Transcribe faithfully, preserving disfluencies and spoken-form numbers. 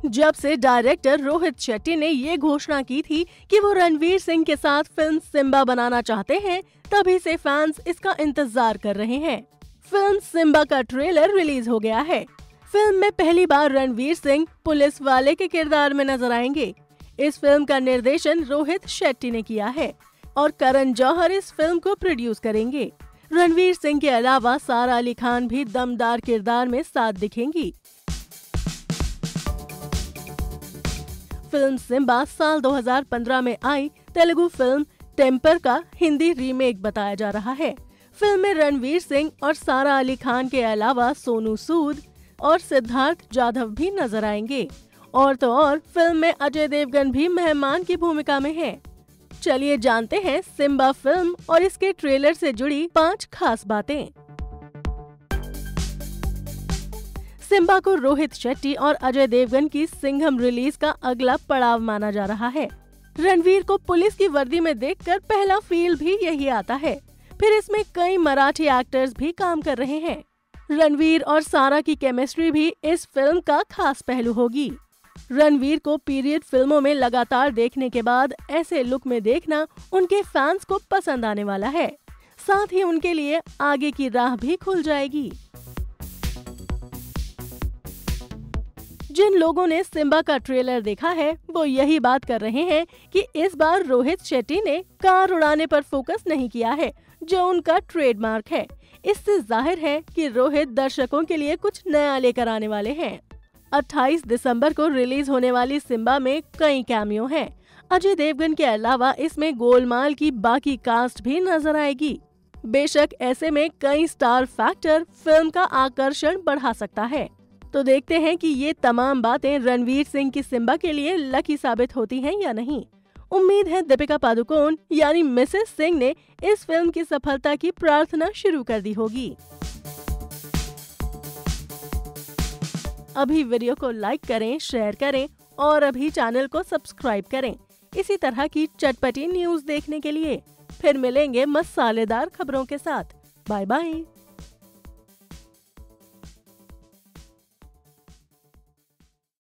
जब से डायरेक्टर रोहित शेट्टी ने ये घोषणा की थी कि वो रणवीर सिंह के साथ फिल्म सिम्बा बनाना चाहते हैं, तभी से फैंस इसका इंतजार कर रहे हैं। फिल्म सिम्बा का ट्रेलर रिलीज हो गया है। फिल्म में पहली बार रणवीर सिंह पुलिस वाले के किरदार में नजर आएंगे। इस फिल्म का निर्देशन रोहित शेट्टी ने किया है और करण जौहर इस फिल्म को प्रोड्यूस करेंगे। रणवीर सिंह के अलावा सारा अली खान भी दमदार किरदार में साथ दिखेंगी। फिल्म सिम्बा साल दो हज़ार पंद्रह में आई तेलुगु फिल्म टेम्पर का हिंदी रीमेक बताया जा रहा है। फिल्म में रणवीर सिंह और सारा अली खान के अलावा सोनू सूद और सिद्धार्थ जाधव भी नजर आएंगे। और तो और फिल्म में अजय देवगन भी मेहमान की भूमिका में है। चलिए जानते हैं सिम्बा फिल्म और इसके ट्रेलर से जुड़ी पाँच खास बातें। सिम्बा को रोहित शेट्टी और अजय देवगन की सिंघम रिलीज का अगला पड़ाव माना जा रहा है। रणवीर को पुलिस की वर्दी में देखकर पहला फील भी यही आता है। फिर इसमें कई मराठी एक्टर्स भी काम कर रहे हैं। रणवीर और सारा की केमिस्ट्री भी इस फिल्म का खास पहलू होगी। रणवीर को पीरियड फिल्मों में लगातार देखने के बाद ऐसे लुक में देखना उनके फैंस को पसंद आने वाला है। साथ ही उनके लिए आगे की राह भी खुल जाएगी। जिन लोगों ने सिम्बा का ट्रेलर देखा है वो यही बात कर रहे हैं कि इस बार रोहित शेट्टी ने कार उड़ाने पर फोकस नहीं किया है, जो उनका ट्रेडमार्क है। इससे जाहिर है कि रोहित दर्शकों के लिए कुछ नया लेकर आने वाले हैं। अट्ठाईस दिसंबर को रिलीज होने वाली सिम्बा में कई कैमियो हैं। अजय देवगन के अलावा इसमें गोलमाल की बाकी कास्ट भी नजर आएगी। बेशक ऐसे में कई स्टार फैक्टर फिल्म का आकर्षण बढ़ा सकता है। तो देखते हैं कि ये तमाम बातें रणवीर सिंह की सिम्बा के लिए लकी साबित होती हैं या नहीं। उम्मीद है दीपिका पादुकोण यानी मिसेस सिंह ने इस फिल्म की सफलता की प्रार्थना शुरू कर दी होगी। अभी वीडियो को लाइक करें, शेयर करें और अभी चैनल को सब्सक्राइब करें इसी तरह की चटपटी न्यूज देखने के लिए। फिर मिलेंगे मसालेदार खबरों के साथ। Bye bye.